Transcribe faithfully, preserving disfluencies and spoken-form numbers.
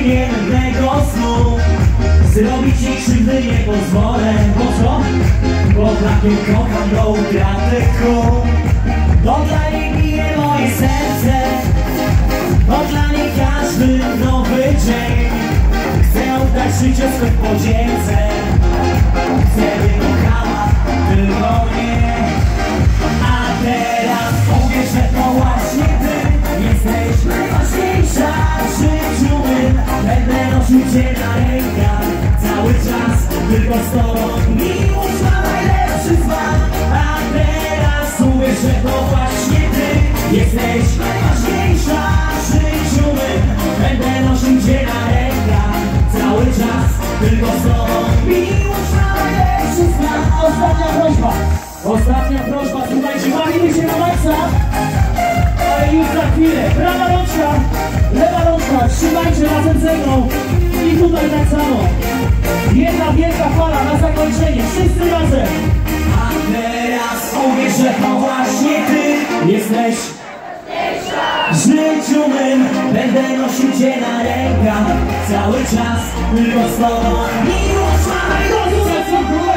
codziennego snu. Zrobić ci krzywdy nie pozwolę. Bo co? Bo takim kocham do ukradnych kół. Bo dla niej bije moje serce, bo dla niej każdy nowy dzień. Chcę oddać życie swe w podzięce. Chcę, by kochała tylko mnie. A teraz powiesz, że to właśnie ty jesteś najważniejsza w życiu mym. Będę nosił cię na rękach cały czas, tylko z tobą. Miłość ma najlepszy smak. A teraz uwierz, że to właśnie ty jesteś najważniejsza w życiu mym. Będę nosił cię na rękach cały czas, tylko z tobą. Miłość ma najlepszy smak. Ostatnia prośba, ostatnia prośba, słuchajcie, bawimy się na maksa, ale już za chwilę. Prawa rączka, lewa rączka, trzymajcie razem ze mną. I tutaj tak samo. Jedna wielka fala na zakończenie, wszyscy razem. A teraz uwierz, że to właśnie ty jesteś w życiu mym. Będę nosił cię na rękach cały czas, tylko z tobą. Miłość ma najlepszy smak.